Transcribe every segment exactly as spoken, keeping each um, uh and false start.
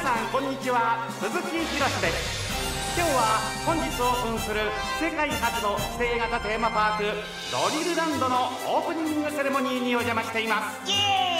さんこんにちは、鈴木ひろしです。今日は本日オープンする世界初の指定型テーマパークドリルランドのオープニングセレモニーにお邪魔しています。イエ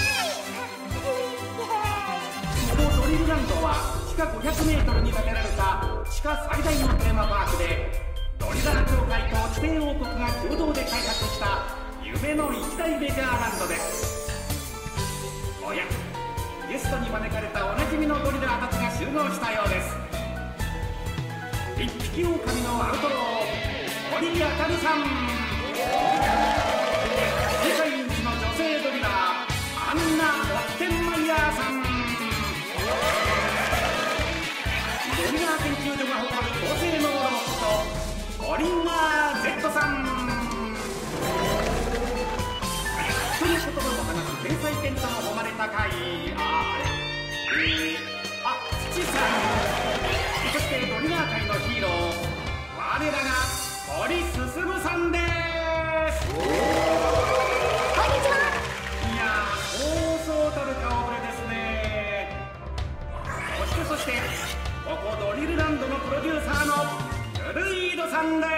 ーイ。このドリルランドは地下ごひゃくメートルに建てられた地下最大のテーマパークで、ドリラー協会と指定王国が共同で開発した夢の一大メジャーランドです。おや、ゲストに招かれたおなじみのドリラーたちが集合したようです。一匹狼のアウトロー、堀あかりさん。世界一の女性ドリラー、アンナ・オッテンマイヤーさん。ドリラー研究所が誇る高性能ロボット、オリンガー ゼット さん。人の言葉も話す天才犬との誉れ高い、ああれ、えー、あ、土さん。そしてドリラー界のヒーロー、我らが堀進さんです。こんにちは。いやー、そうそうたる顔ぶれですね。そしてそしてここドリルランドのプロデューサーのルイードさんです。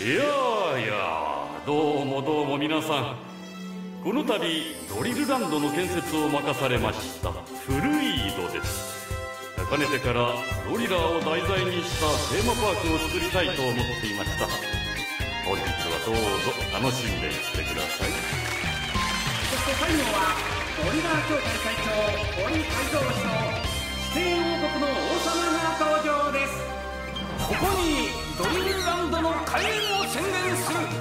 いやーいやー、どうもどうも皆さん、この度ドリルランドの建設を任されましたフルイードです。かねてからドリラーを題材にしたテーマパークを作りたいと思っていました。本日はどうぞ楽しんでいってください。 そして最後はドリラー協会会長堀海蔵氏と指定王国の王様が登場です。 ここにドリルランドの開園を宣言する。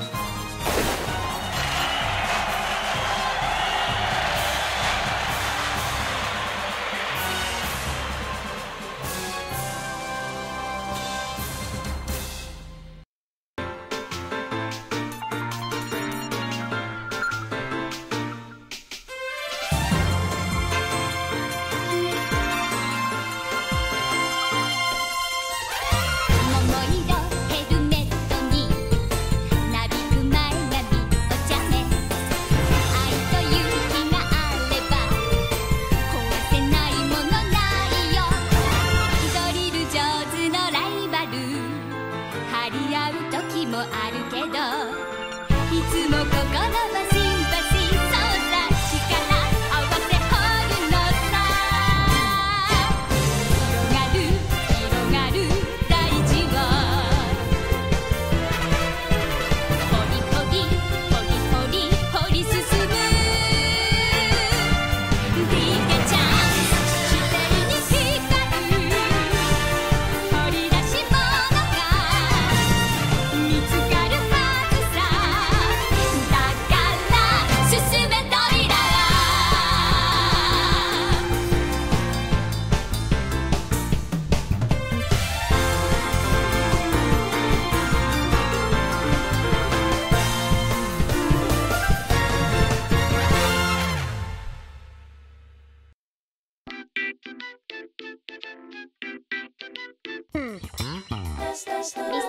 ミスタードリラ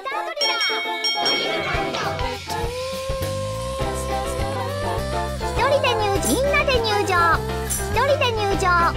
ー。一人で入みんなで入場。一人で入場。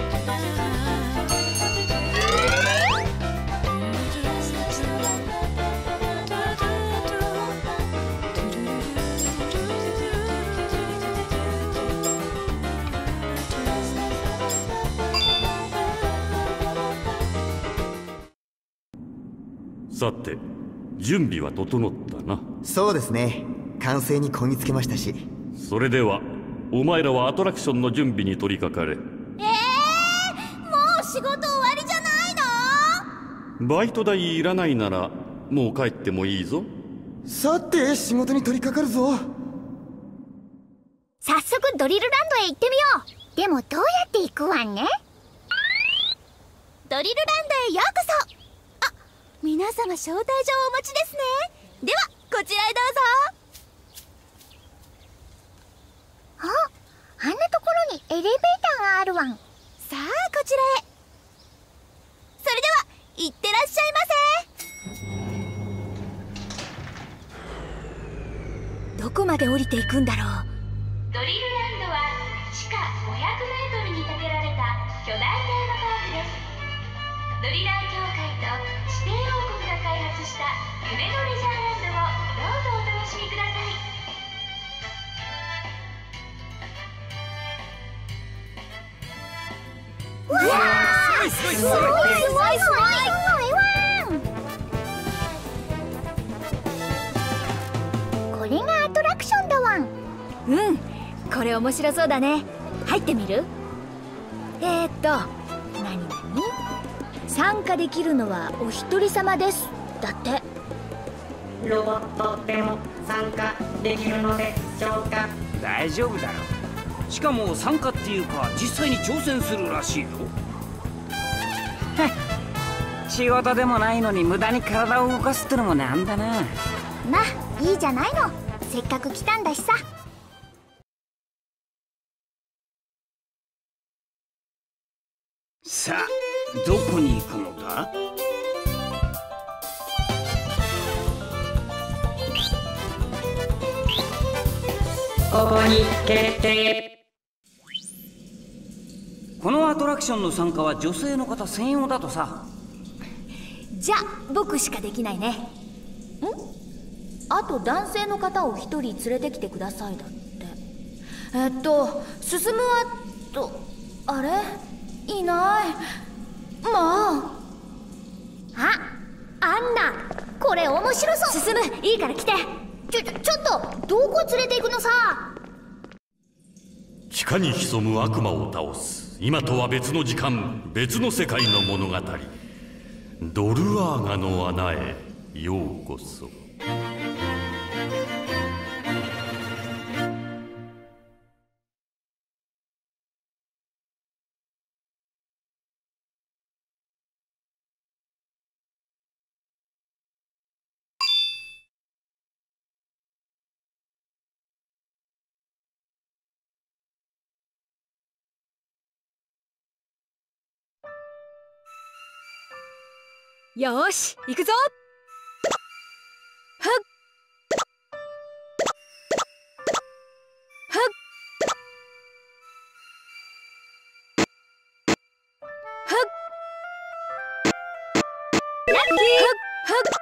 さて、準備は整ったな。 そうですね、完成にこぎつけましたし。 それではお前らはアトラクションの準備に取り掛かれ。 えー、もう仕事終わりじゃないの？ バイト代いらないならもう帰ってもいいぞ。 さて仕事に取り掛かるぞ。 早速ドリルランドへ行ってみよう。でもどうやって行くわね？ドリルランドへようこそ。皆様招待状をお持ちですね。ではこちらへどうぞ。あ、あんなところにエレベーターがあるわん。さあこちらへ。それでは行ってらっしゃいませ。どこまで降りていくんだろう。 ドリルランドは地下ごひゃくメートルに建てられた巨大テーマドリラー協会と指定王国が開発した夢のレジャーランドをどうぞお楽しみください。 わあ、すごいすごいすごいすごいすごいわん。これがアトラクションだわん。 うん、これ面白そうだね。入ってみる？えー、っと何々参加できるのはお一人様ですだって。 ロボットでも参加できるのでしょうか？ 大丈夫だろう。しかも参加っていうか実際に挑戦するらしいよ。 仕事でもないのに無駄に体を動かすってのもなんだな。 まあいいじゃないの、せっかく来たんだしさ。 さあどこに行くのだ？ ここに決定。 このアトラクションの参加は女性の方専用だとさ。 じゃあ僕しかできないね。ん？あと男性の方を一人連れてきてくださいだって。えっと進むはとあれいない。まああ、アンナ、これ面白そう。 進む、いいから来て。 ちょちょちょっと、どこ連れて行くのさ。 地下に潜む悪魔を倒す今とは別の時間、別の世界の物語、ドルアーガの穴へようこそ。 よーし行くぞ。はっはっはっラッキーはっはっ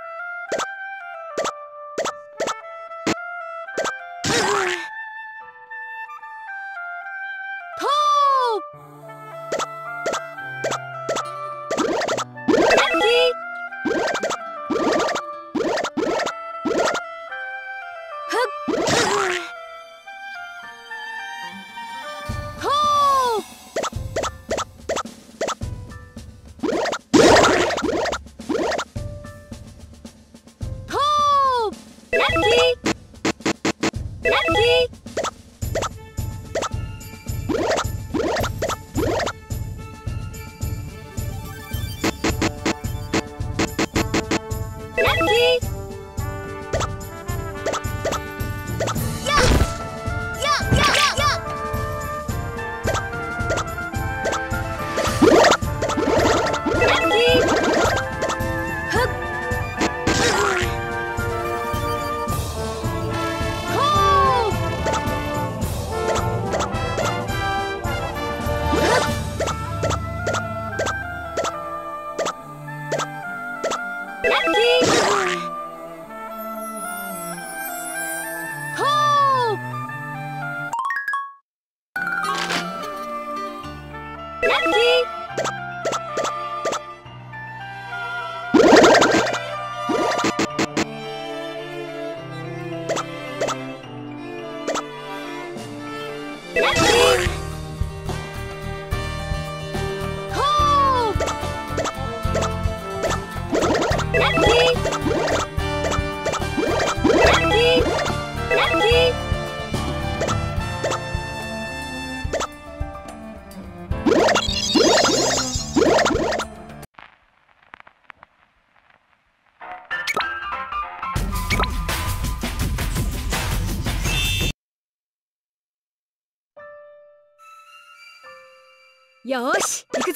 よーし行くぞ。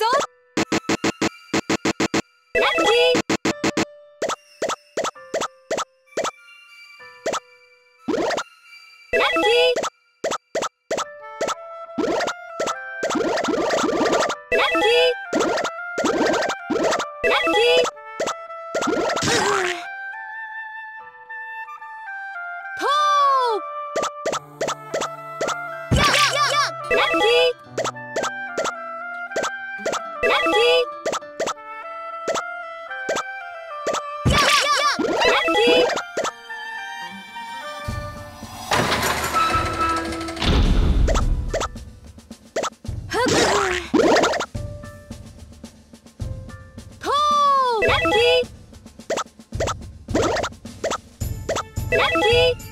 ラッキーラッキーラッキーラッキーラッキー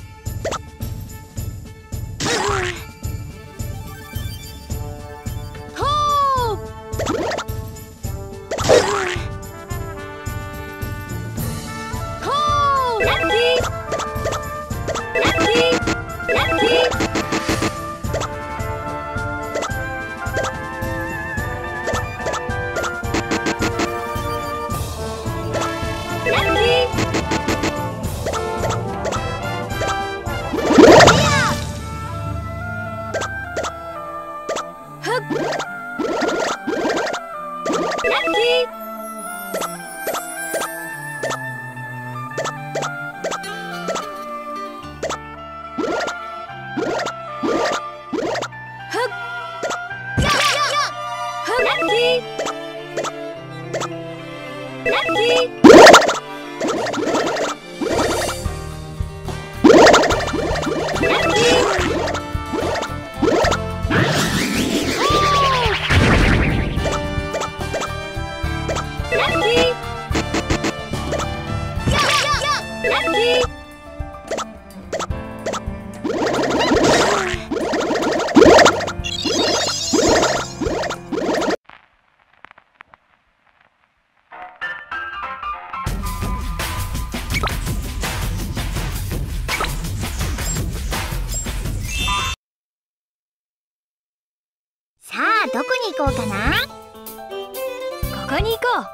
どこに行こうかな。ここに行こう。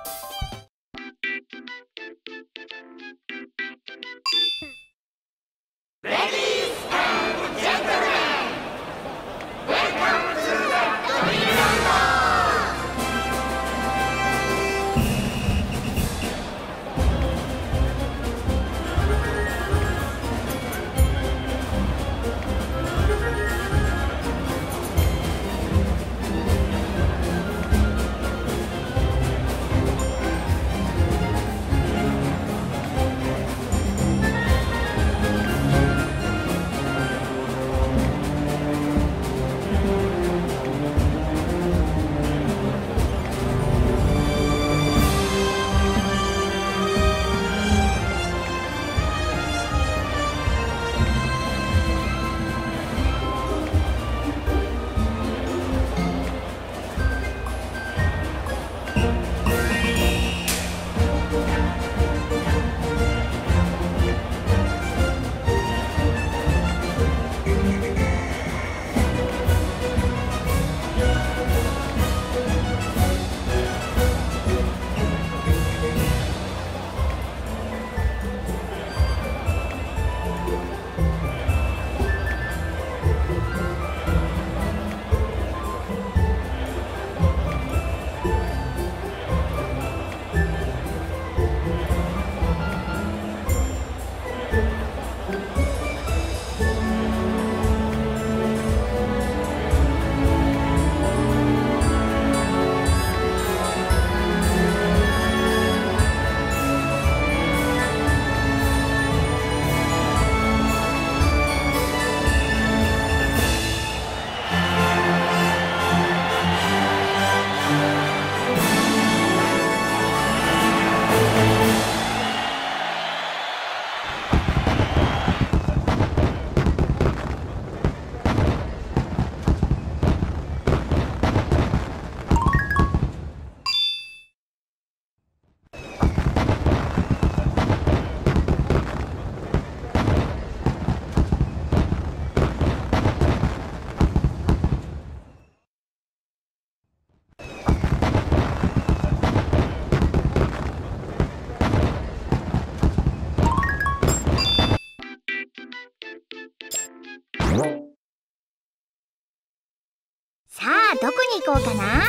さあどこに行こうかな。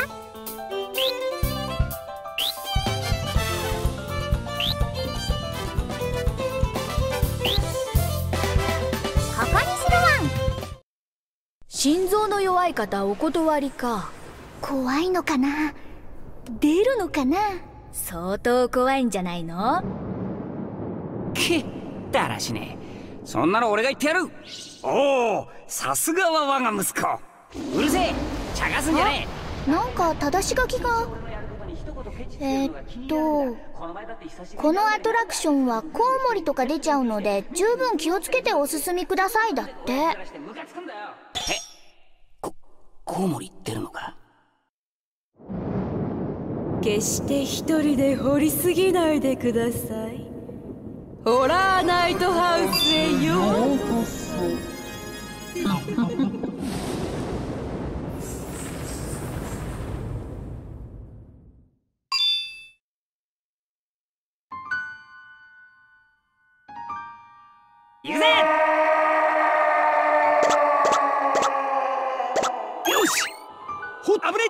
ここにするワン。 心臓の弱い方お断りか。 怖いのかな、出るのかな。 相当怖いんじゃないの。 けだらしねえ、そんなの俺が言ってやる。おお、さすがは我が息子。うるせえ、茶化すんじゃねえ。 なんか正し書きが。 えー、っとこのアトラクションはコウモリとか出ちゃうので十分気をつけてお進みくださいだって。え、 こコウモリ出るのか？ 決して一人で掘りすぎないでください。ホラーナイトハウスへようこそ。 行くぜ！よし！ほっ、危ね！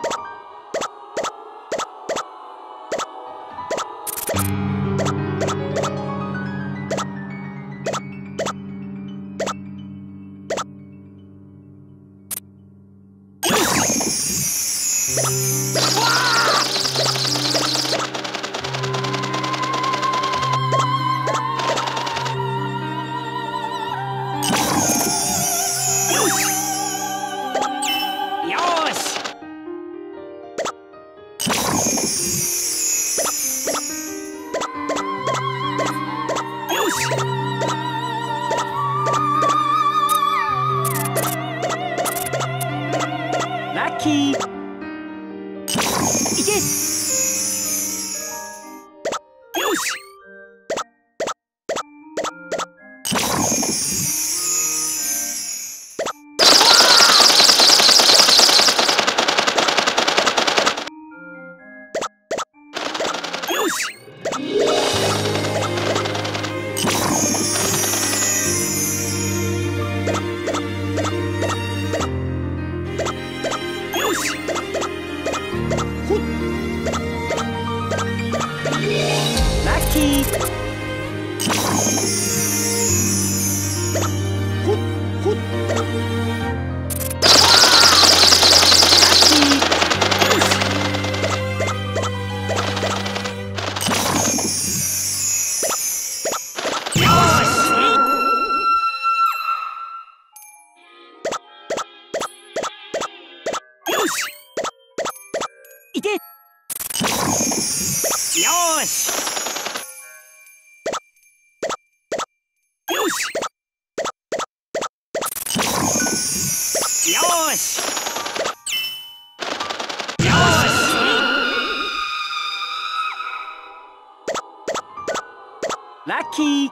ラッキー！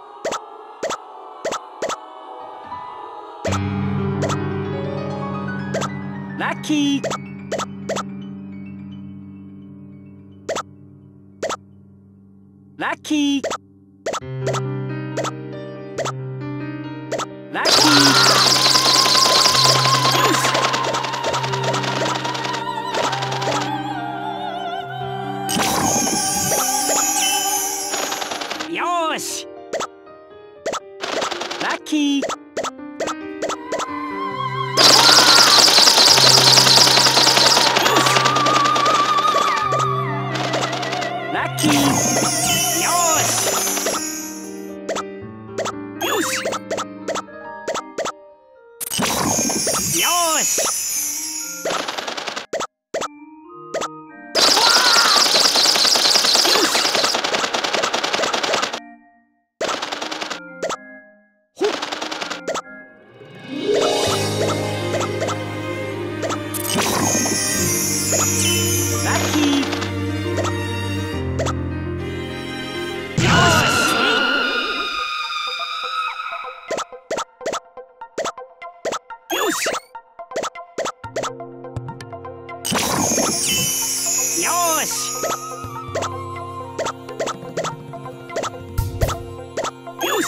ラッキー！ラッキー！ラッキー！よし！ラッキー！ラッキー！よし！よし！よし！ラッキー！よし！よし！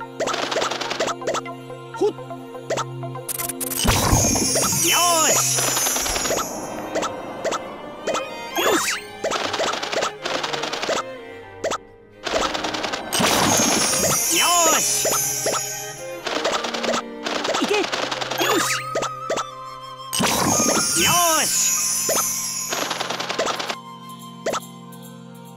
ほっ！よし！よし！よし！いけ！よし！よし！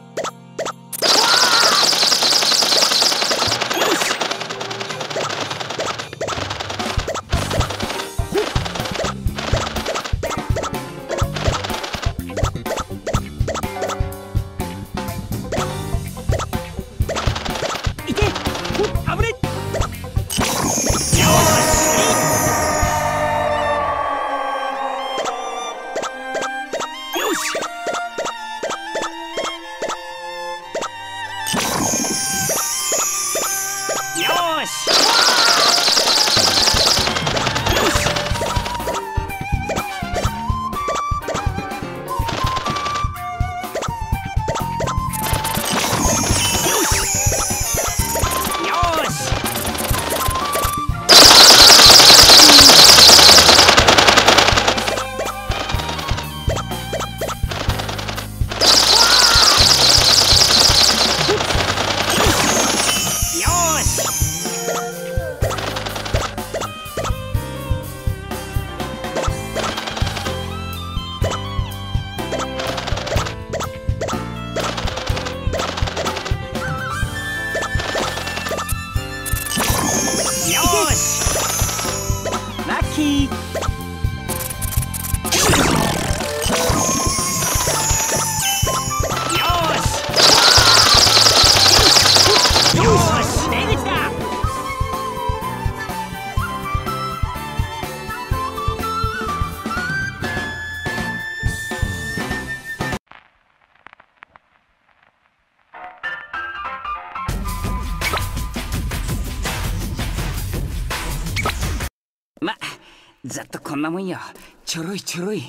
ざっとこんなもんよ。ちょろいちょろい。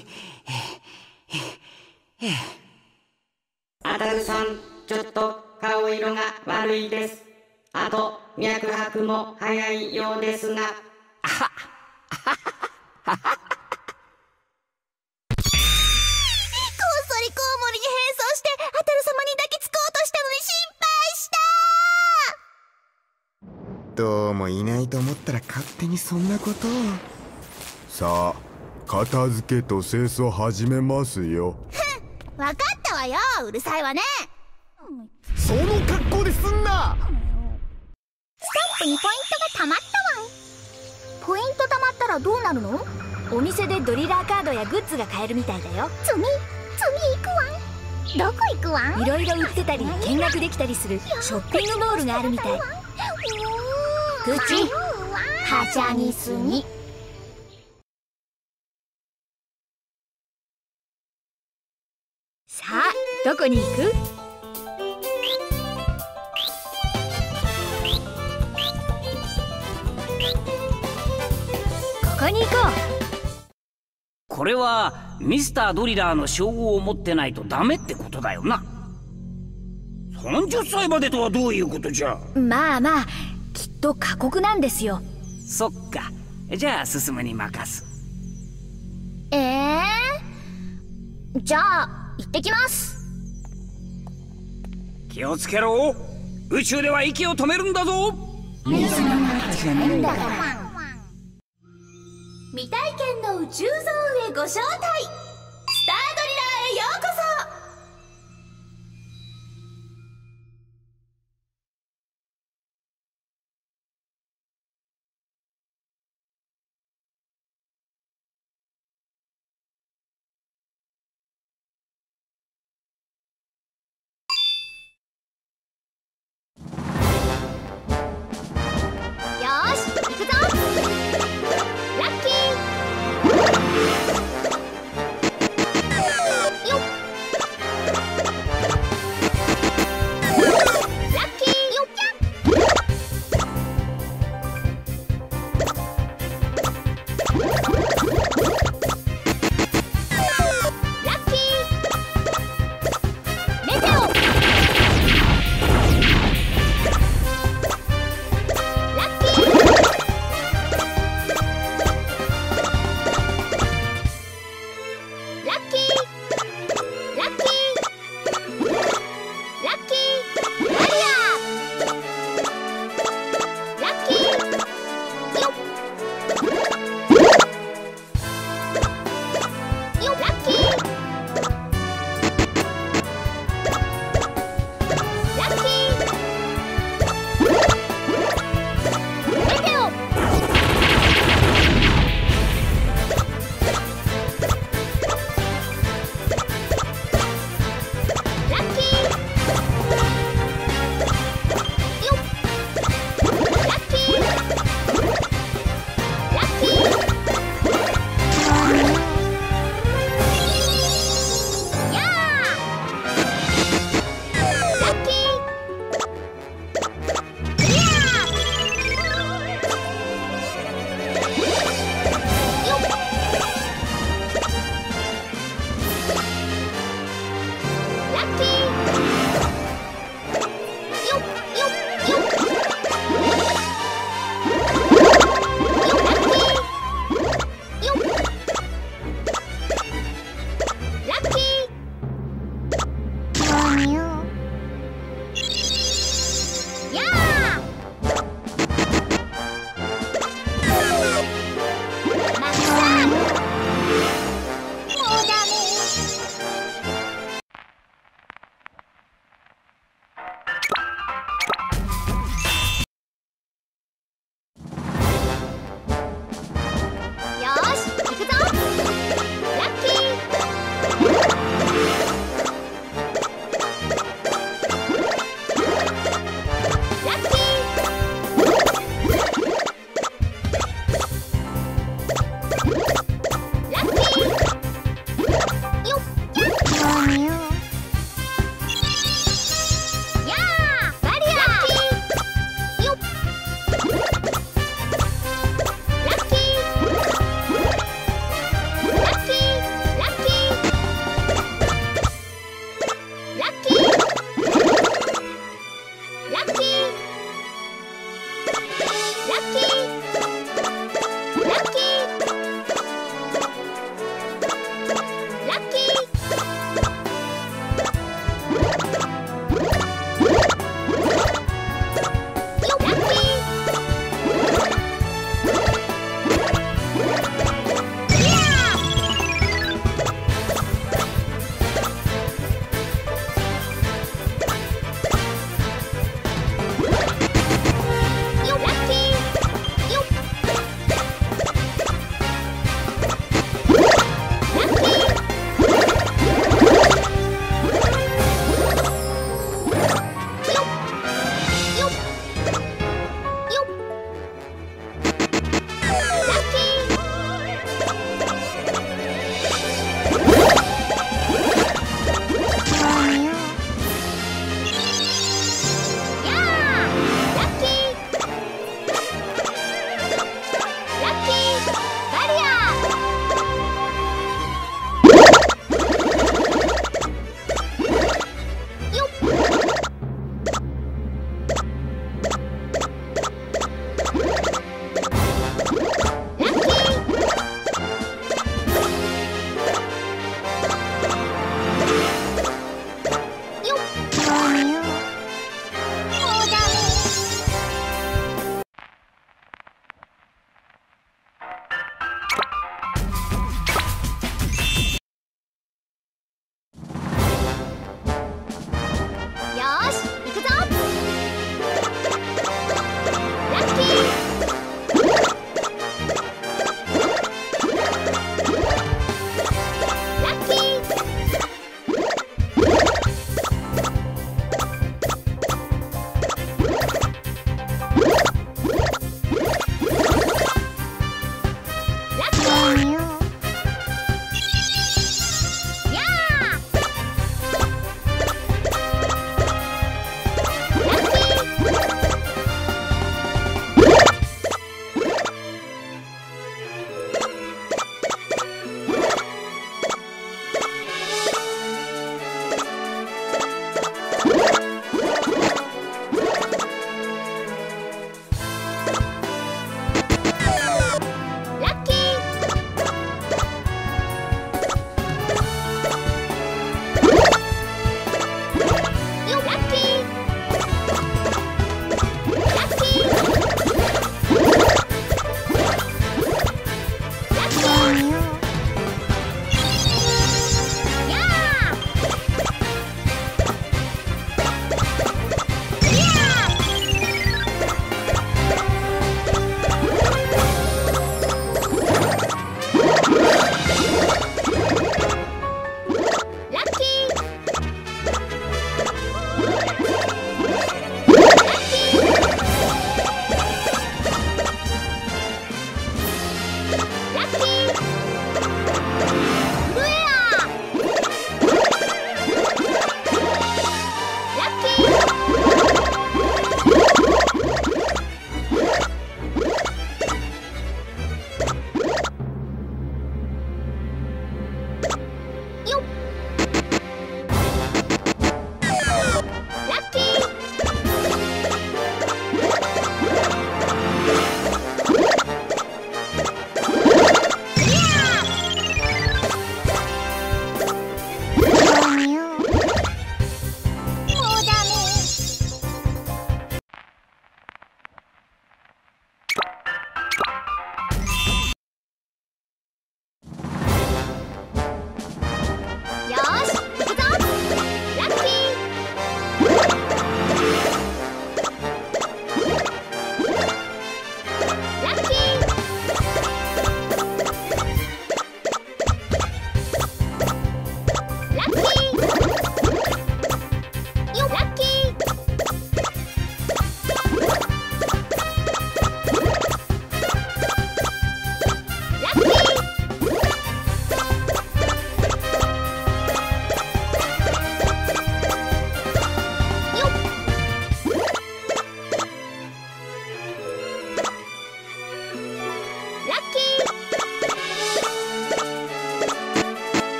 アタルさん、ちょっと顔色が悪いです。あと脈拍も早いようですが。 こっそりコウモリに変装してアタル様に抱きつこうとしたのに心配した。 どうもいないと思ったら勝手にそんなことを。 さあ、片付けと清掃始めますよ。 分かったわよ、うるさいわね。 その格好ですんな。 スタンプにポイントがたまったわん。ポイントたまったらどうなるの？ お店でドリラーカードやグッズが買えるみたいだよ。 次、次行くわん。どこ行くわん？ いろいろ売ってたり見学できたりするショッピングモールがあるみたい。 口はしゃぎすぎ。 さあ、どこに行く？ここに行こう。 これはミスタードリラーの称号を持ってないとダメってことだよな。さんじゅっさいまでとはどういうことじゃ。 まあまあ、きっと過酷なんですよ。 そっか。じゃあ進むに任す。 ええー、じゃあ行ってきます。 気をつけろ。宇宙では息を止めるんだぞ。 水の中じゃねえんだから。 未体験の宇宙ゾーンへご招待。スタードリラーへようこそ。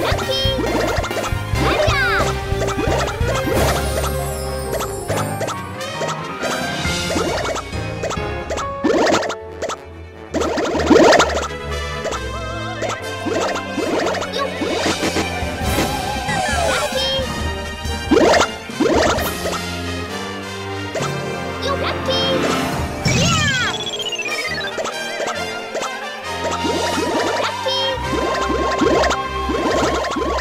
ラッキー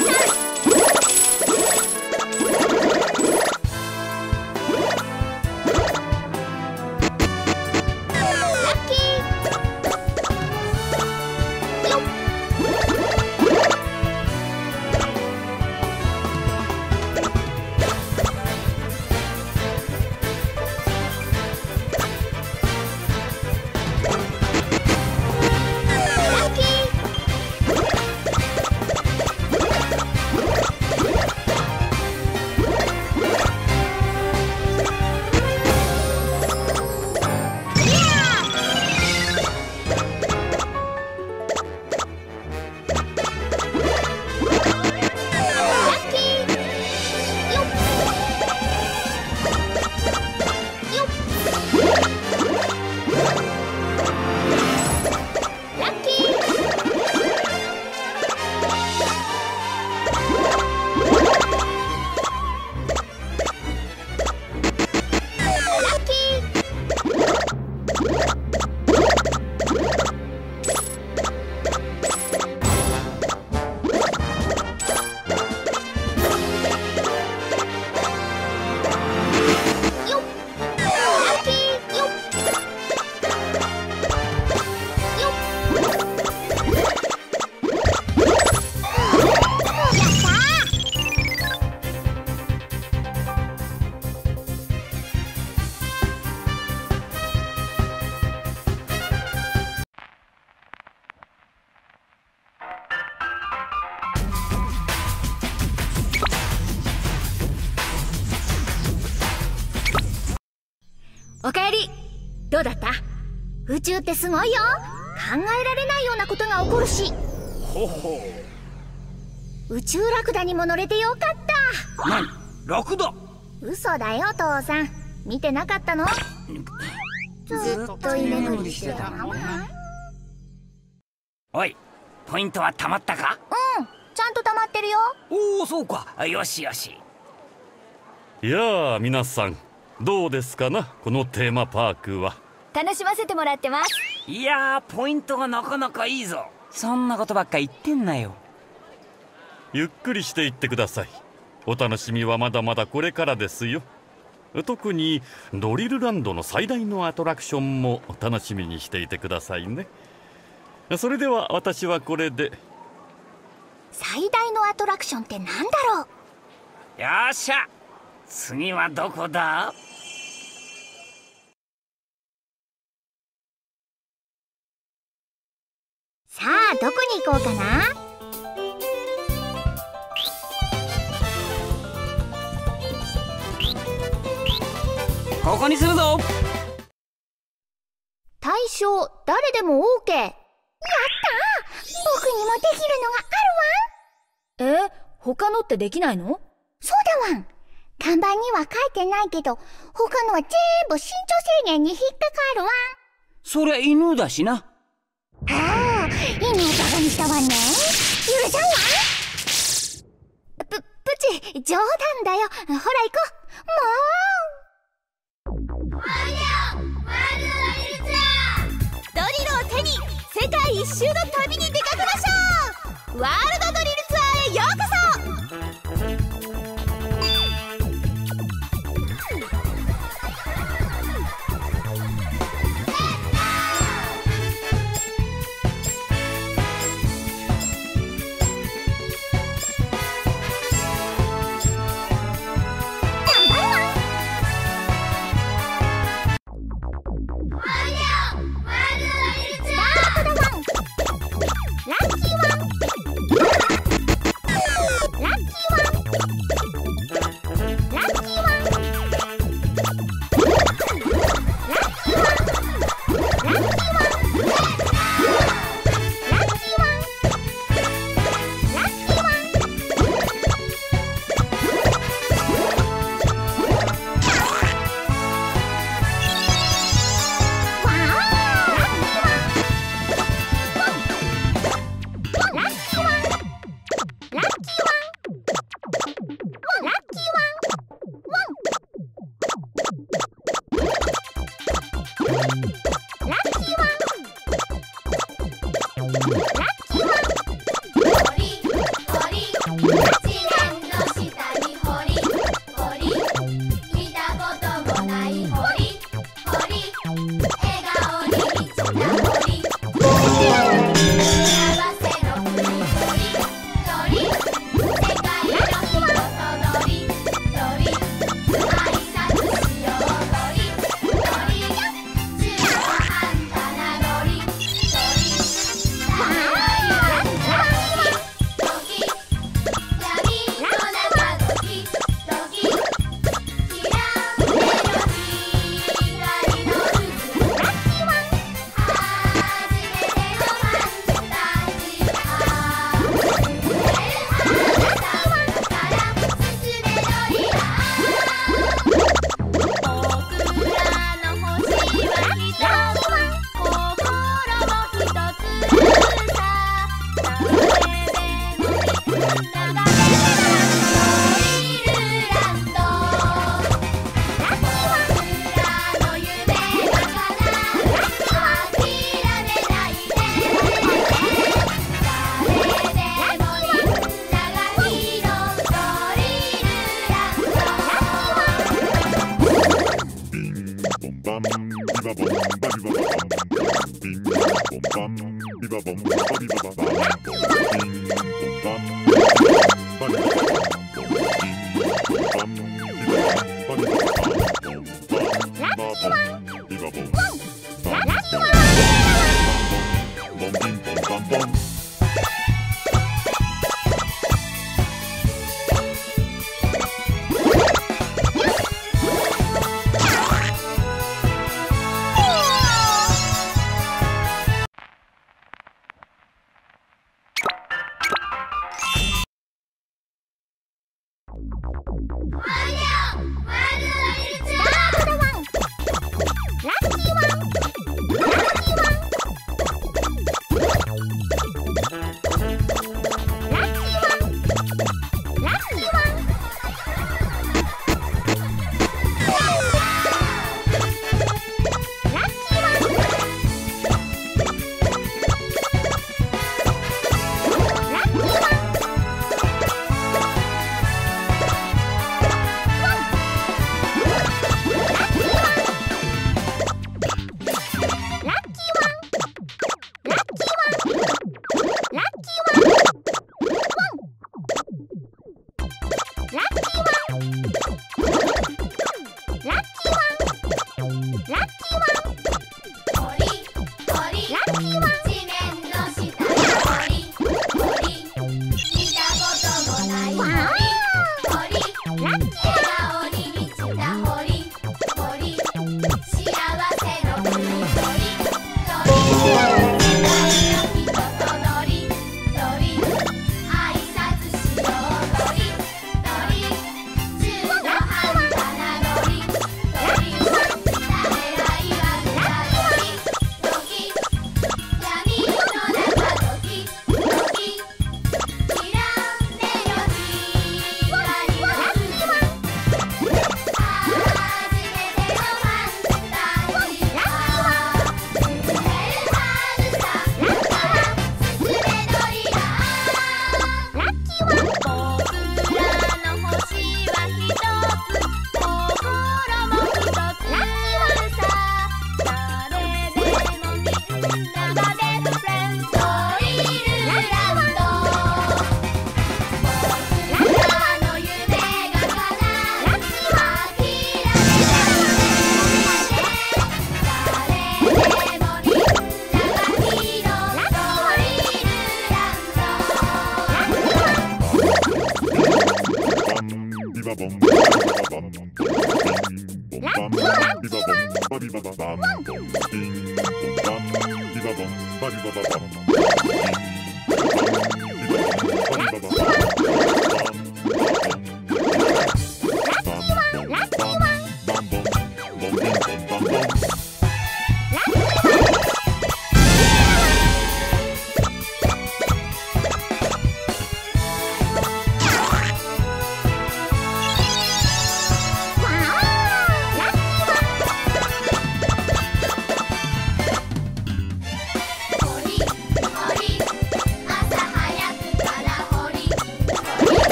おかえり。どうだった？宇宙ってすごいよ。考えられないようなことが起こるし。 ほほう。宇宙ラクダにも乗れてよかった。 何？ラクダ？ 嘘だよ父さん。見てなかったの？ずっと居眠りしてたの。 おい、ポイントはたまったか？ うん、ちゃんとたまってるよ。 おお、そうか。よしよし。 いやあ皆さんどうですかな、このテーマパークは。 楽しませてもらってます。 いやー、ポイントがなかなかいいぞ。そんなことばっか言ってんなよ。 ゆっくりしていってください。お楽しみはまだまだこれからですよ。特にドリルランドの最大のアトラクションも楽しみにしていてくださいね。それでは私はこれで。 最大のアトラクションってなんだろう。 よっしゃ、次はどこだ？ さあ、どこに行こうかな。 ここにするぞ。 対象誰でも オーケー。やったー、僕にもできるのがあるわん。え、他のってできないの？そうだわん。看板には書いてないけど、他のは全部身長制限に引っかかるわん。 そりゃ犬だしな。 ああ、犬をバカにしたわね。許さんわん。プ、プチ、冗談だよ。ほら行こう。もう。ドリルを手に世界一周の旅に出かけましょう。ワールドドリルツアーへようこそ。ラッキーワン。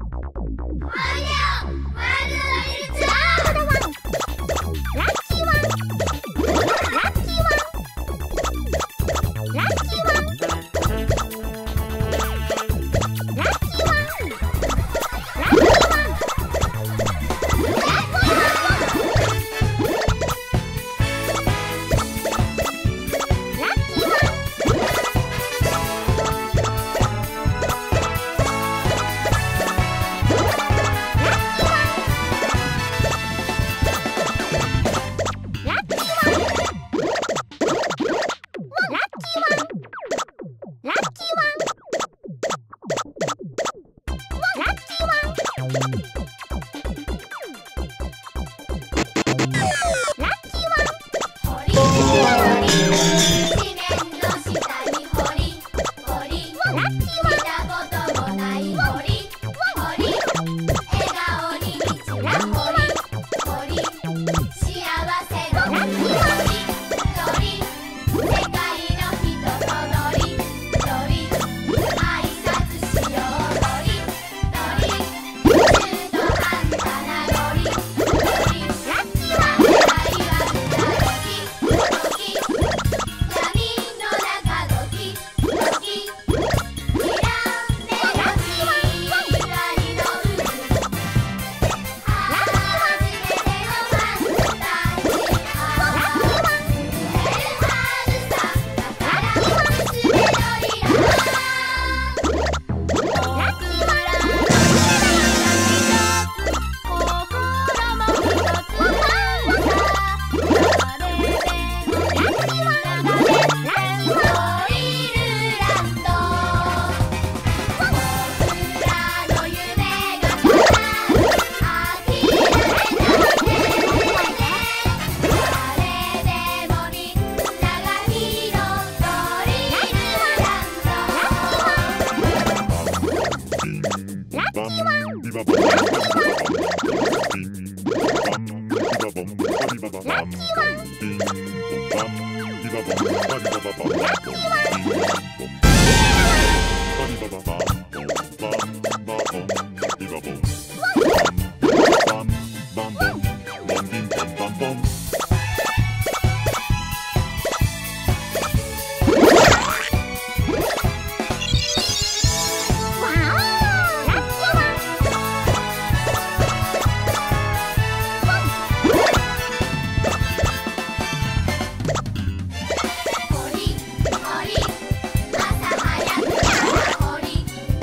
ラッキーワン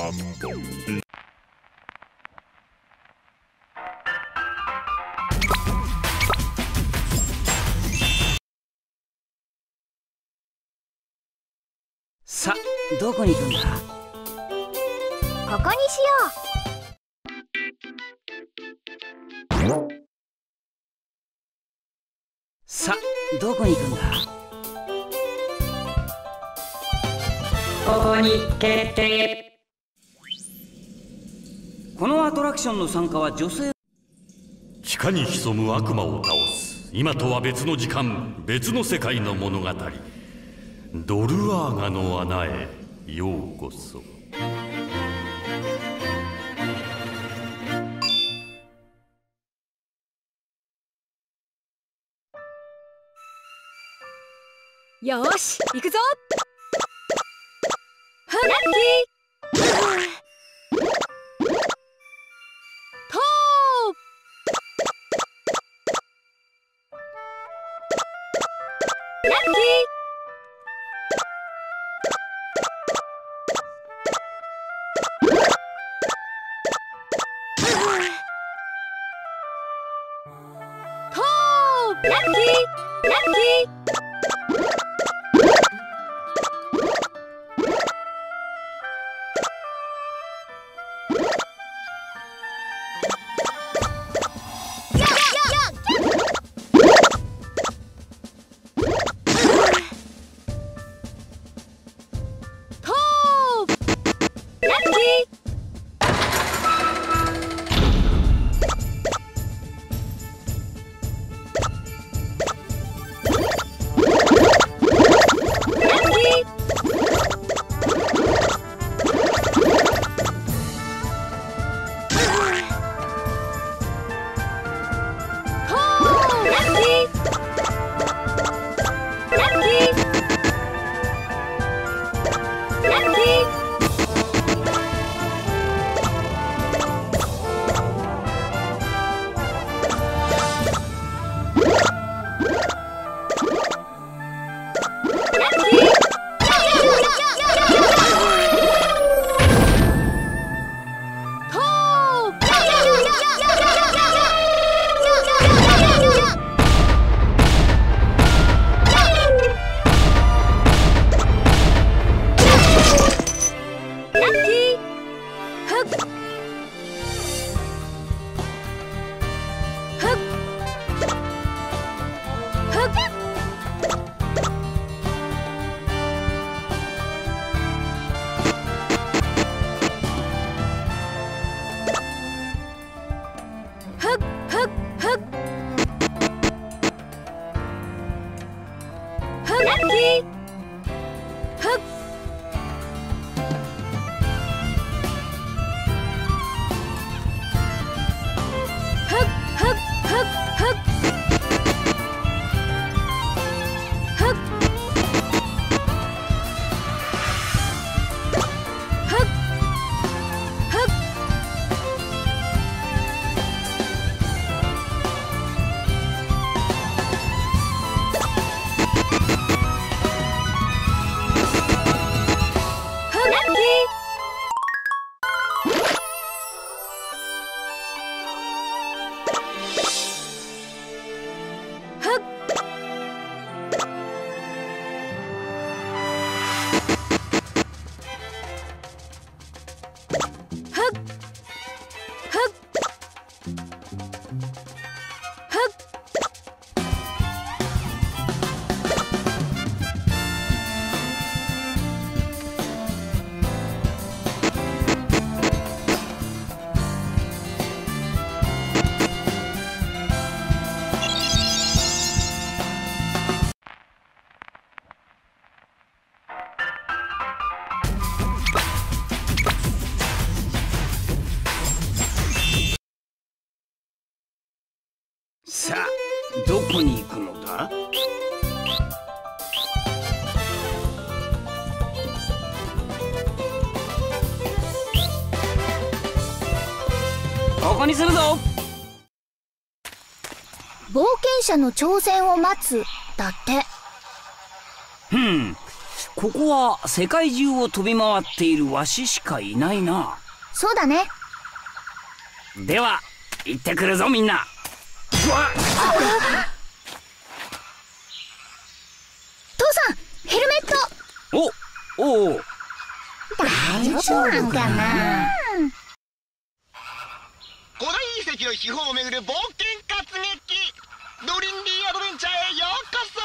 さあ、どこに行くんだ？ ここにしよう。 さあ、どこに行くんだ？ ここに決定。 このアトラクションの参加は女性。 地下に潜む悪魔を倒す。今とは別の時間、別の世界の物語。ドルアーガの穴へようこそ。 よーし、行くぞ。ラッキー。トー。ラッキー。トー。ラッキー。ラッキー。 さあ、どこに行くのだ？ここにするぞ。 冒険者の挑戦を待つだって。 ふん、 ここは世界中を飛び回っているわししかいないな。 そうだね。 では行ってくるぞみんな。うわっ父さん、ヘルメット。 おおお。 大丈夫なんかな。 古代遺跡の秘宝をめぐる冒険活劇、ドリンリーアドベンチャーへようこそ。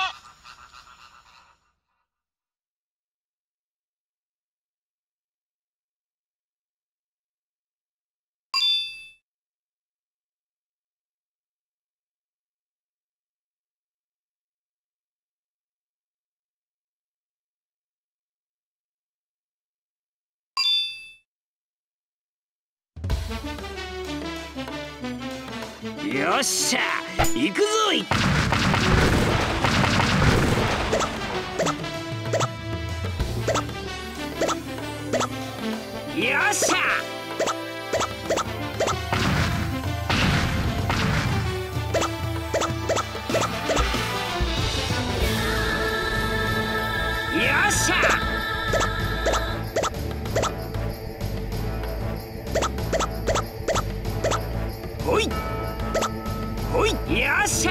よっしゃ行くぞい。よっしゃよっしゃほいほい、よっしゃ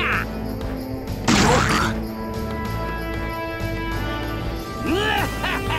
うわっ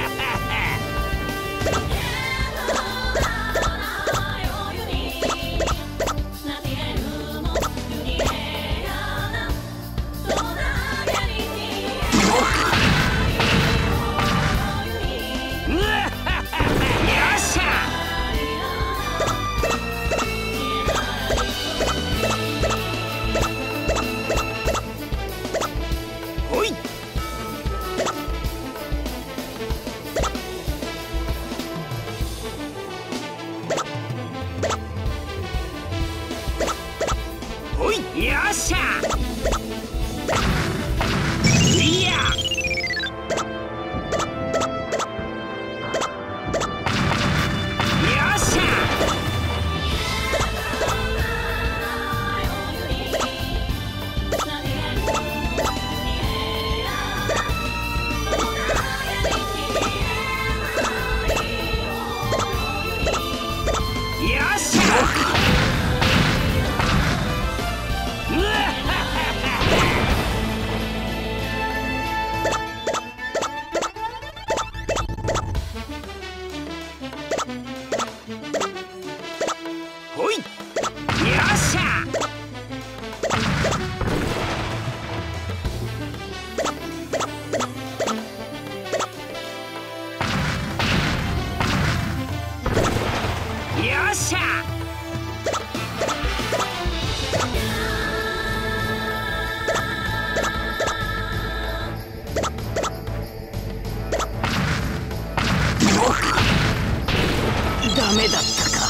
ダメだったか。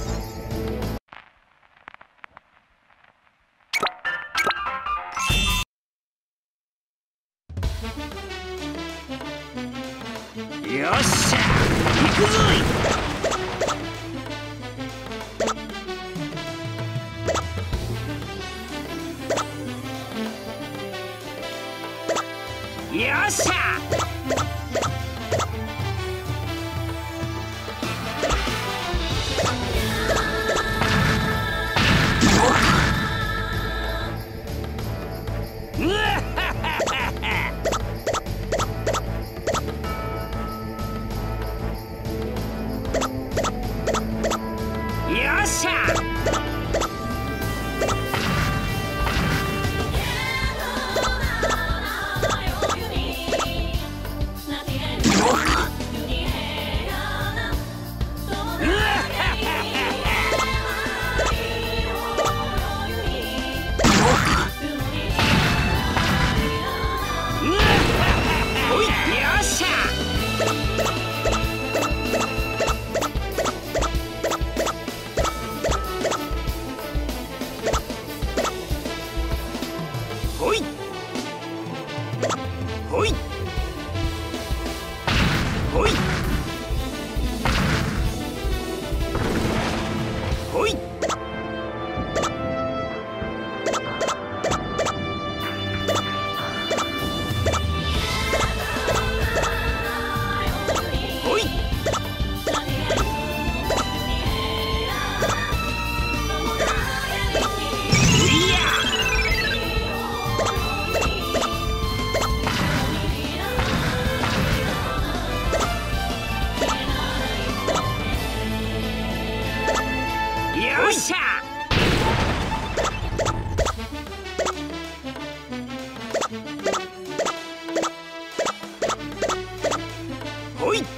よっしゃ行くぞい。よっしゃよっしゃ。ほい。よ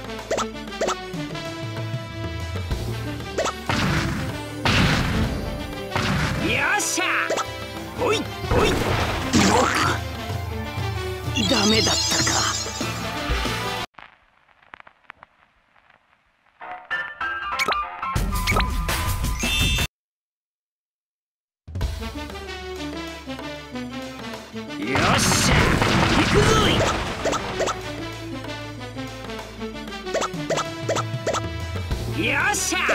っしゃ。ほいほい。ダメだったか。よっしゃ、行くぞい。よっしゃ。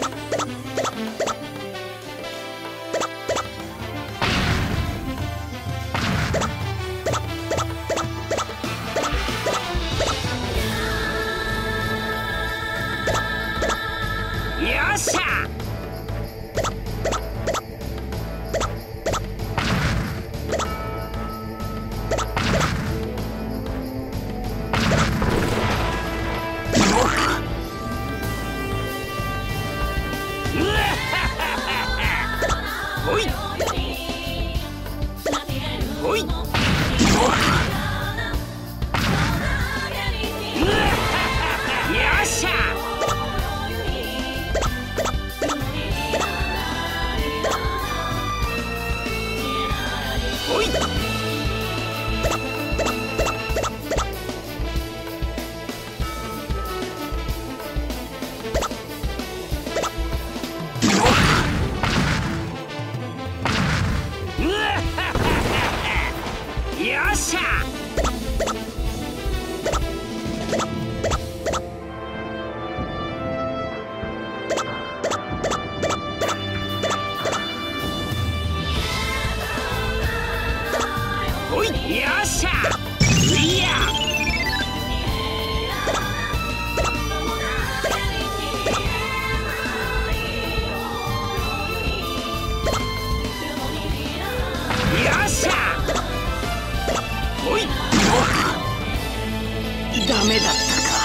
よっしゃ。ほいほい。よっしゃ。ほい。よっしゃ。ほい。よっしゃ。ういや。よっしゃ。ほい。ダメだったか。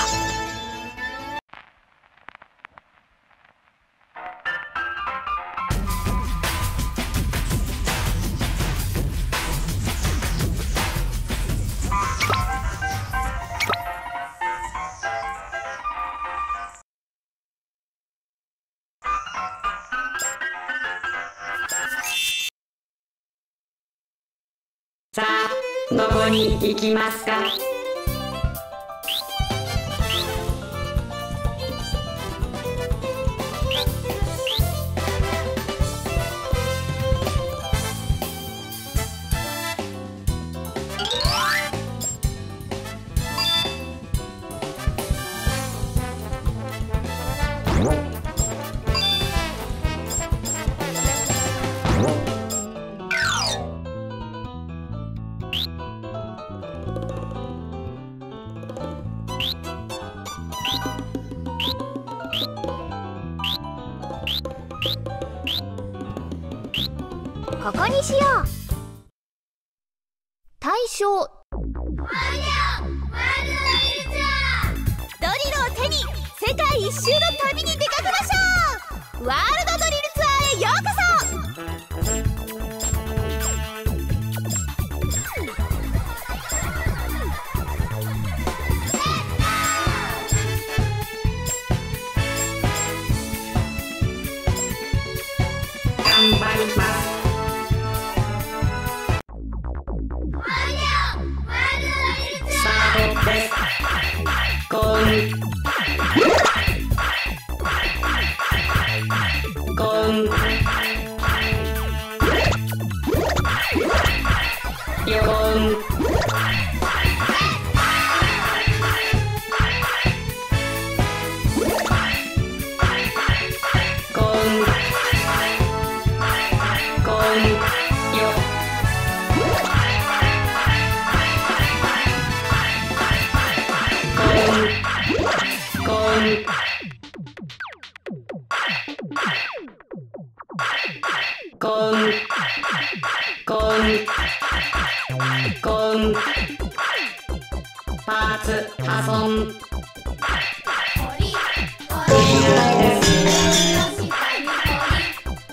さあ、どこに行きますか？ ここにしよう。対象。 ドリルを手に世界一周の旅に出かけましょう。ワールドドリルツアーへようこそ。 頑張ります。スタートです。ゴーンゴーンヨーンゴーンゴーンヨゴーンゴーンゴーンゴーンパーツ破損クリアです。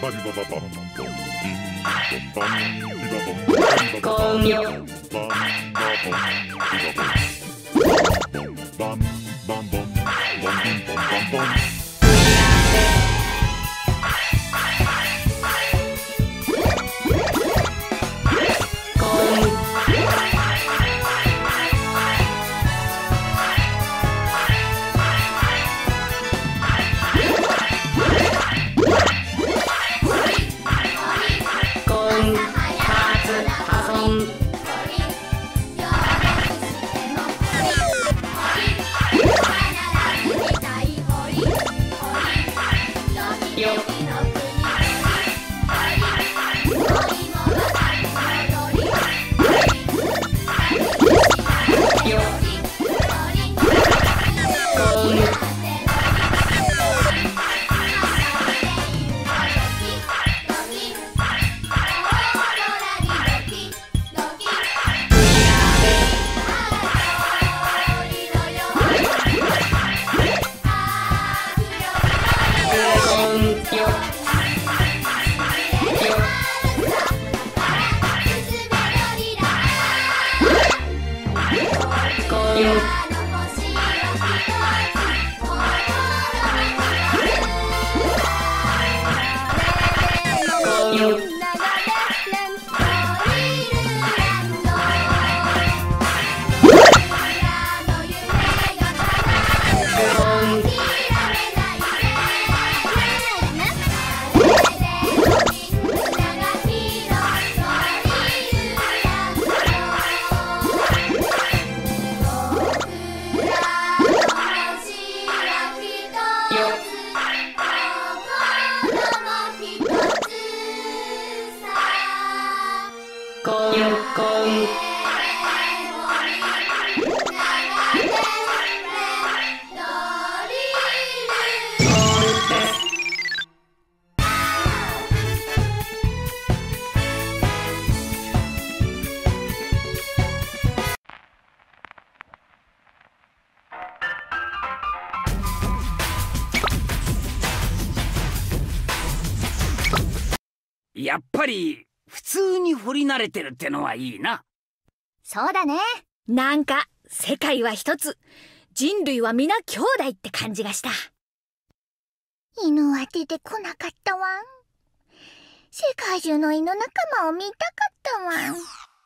やっぱり普通に掘り慣れてるってのはいいな。 そうだね。なんか世界は一つ、人類は皆兄弟って感じがした。 犬は出てこなかったわん。世界中の犬仲間を見たかったわん。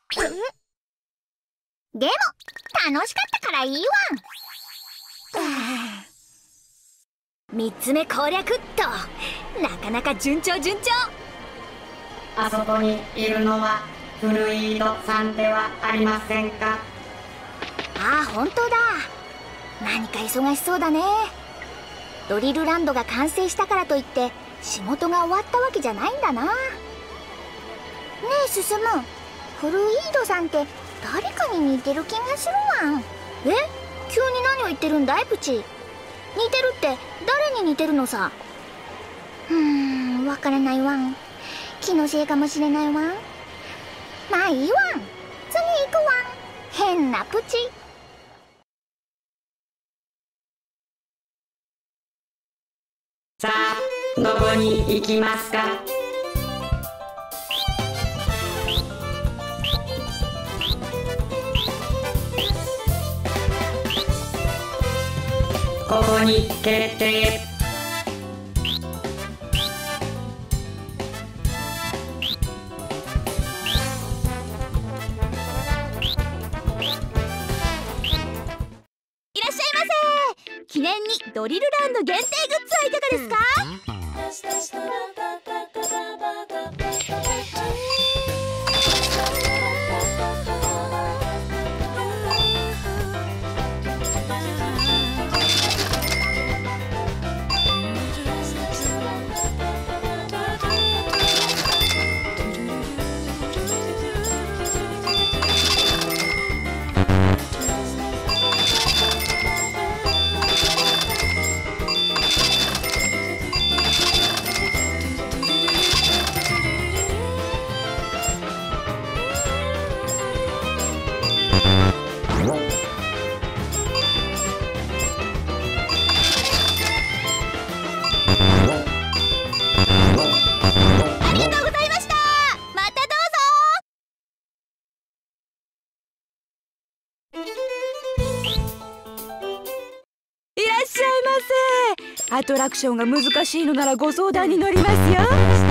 でも楽しかったからいいわん。三つ目攻略っと、なかなか順調順調。 あそこにいるのはフルイードさんではありませんか？ ああ、本当だ。何か忙しそうだね。ドリルランドが完成したからといって仕事が終わったわけじゃないんだな。ねえ進む、フルイードさんって誰かに似てる気がするわん。 え、急に何を言ってるんだいプチ。似てるって誰に似てるのさ。 うーん、わからないわん。気のせいかもしれないわん。まあいいわん、次行くわん。変なプチ。 さあ、どこに行きますか？ここに決定。 記念にドリルランド限定グッズはいかがですか？ アトラクションが難しいのならご相談に乗りますよ。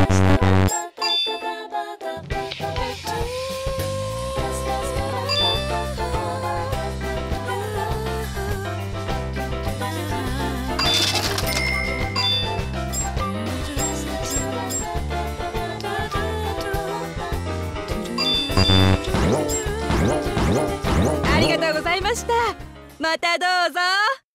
ありがとうございました。またどうぞ。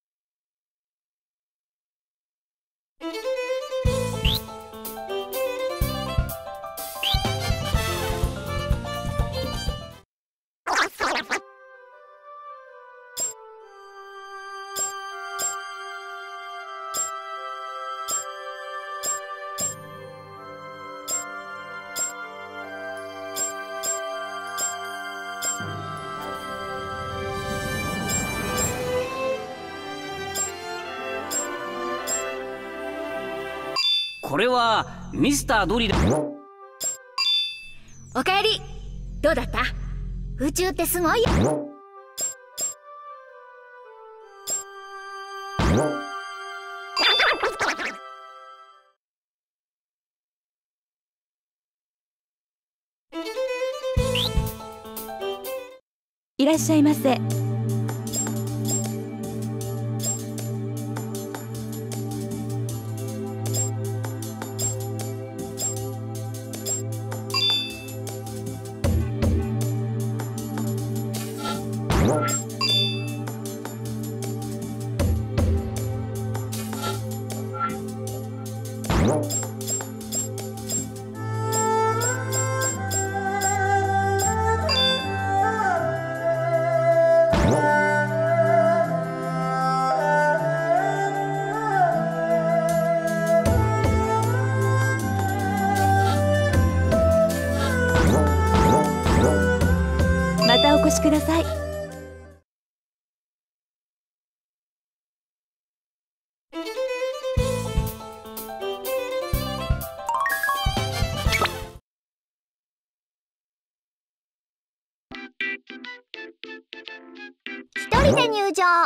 これはミスタードリラ。 おかえり。どうだった？宇宙ってすごいよ。 いらっしゃいませ。またお越しください。 一人で入場。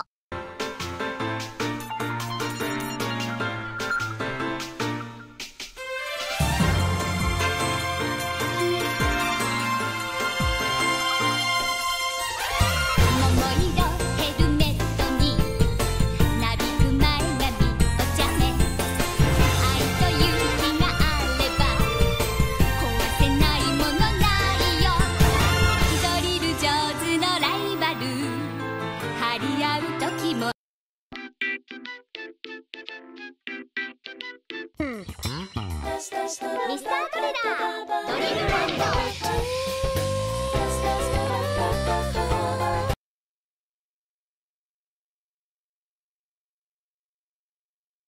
ミスタードリラードリルランド。